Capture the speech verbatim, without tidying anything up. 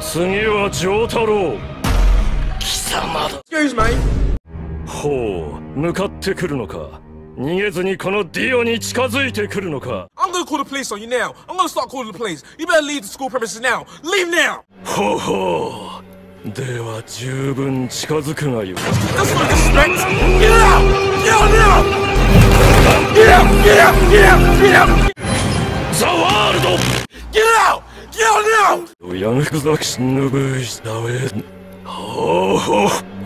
次は丈太郎。貴様だ。 Excuse me. ほう、向かってくるのか。逃げずにこのディオに近づいてくるのか。 I'm gonna call the police on you now. I'm gonna start calling the police. You better leave the school premises now. Leave now. ほうほう。では十分近づくがよい。 That's not disrespect. Get out! Get out now! Get out! Get out! Get out! Get out! ザワールド Get out! Get out now! ヤンフザキシンのブーシダウェン。ほうほう。